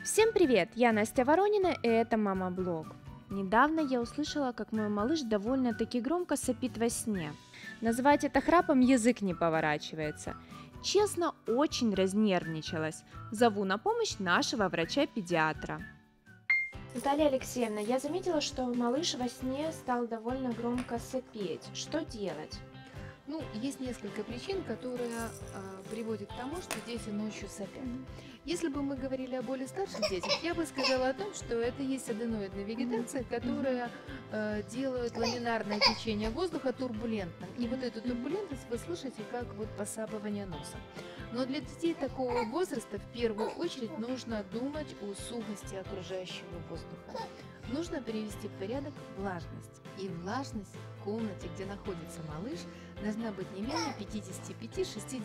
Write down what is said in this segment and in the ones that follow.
Всем привет! Я Настя Воронина, и это Мама Блог. Недавно я услышала, как мой малыш довольно-таки громко сопит во сне. Назвать это храпом язык не поворачивается. Честно, очень разнервничалась. Зову на помощь нашего врача-педиатра. Наталья Алексеевна, я заметила, что малыш во сне стал довольно громко сопеть. Что делать? Ну, есть несколько причин, которые приводят к тому, что дети ночью сопят. Если бы мы говорили о более старших детях, я бы сказала о том, что это есть аденоидная вегетация, которая делает ламинарное течение воздуха турбулентным. И вот эту турбулентность вы слышите как вот посапывание носа. Но для детей такого возраста в первую очередь нужно думать о сухости окружающего воздуха. Нужно привести в порядок влажность. И влажность в комнате, где находится малыш, должна быть не менее 55-60%.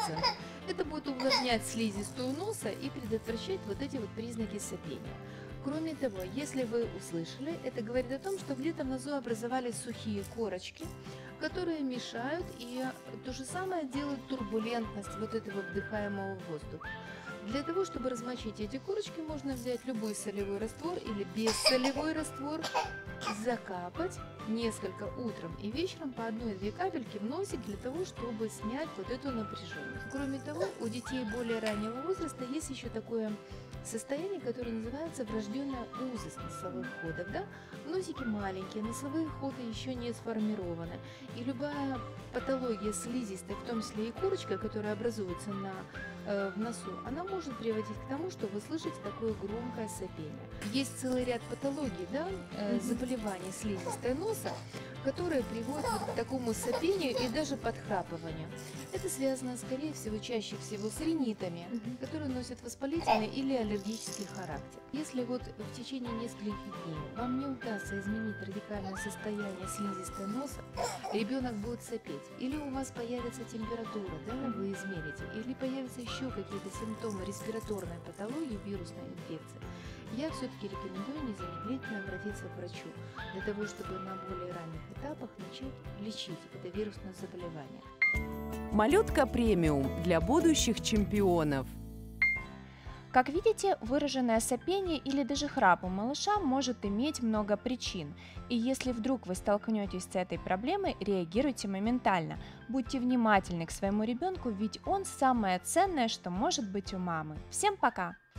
Это будет увлажнять слизистую носа и предотвращать вот эти вот признаки сопения. Кроме того, если вы услышали, это говорит о том, что где-то в носу образовались сухие корочки, которые мешают, и то же самое делает турбулентность вот этого вдыхаемого воздуха. Для того, чтобы размочить эти корочки, можно взять любой солевой раствор или бессолевой раствор, закапать несколько утром и вечером по 1-2 капельки в носик для того, чтобы снять вот эту напряженность. Кроме того, у детей более раннего возраста есть еще такое состояние, которое называется врожденная узость носовых ходов. Да? Носики маленькие, носовые ходы еще не сформированы. И любая патология слизистой, в том числе и корочка, которая образуется в носу, она может приводить к тому, что вы слышите такое громкое сопение. Есть целый ряд патологий, да, заболеваний слизистой носа, которые приводят вот к такому сопению и даже подхрапыванию. Это связано, скорее всего, чаще всего с ринитами, которые носят воспалительный или аллергический характер. Если вот в течение нескольких дней вам не удастся изменить радикальное состояние слизистой носа, ребенок будет сопеть, или у вас появится температура, да, вы измерите, или появятся еще какие-то симптомы респираторной патологии, вирусной инфекции, я все-таки рекомендую незамедлительно обратиться к врачу для того, чтобы на более ранних этапах начать лечить это вирусное заболевание. Малютка премиум для будущих чемпионов. Как видите, выраженное сопение или даже храп у малыша может иметь много причин. И если вдруг вы столкнетесь с этой проблемой, реагируйте моментально. Будьте внимательны к своему ребенку, ведь он самое ценное, что может быть у мамы. Всем пока!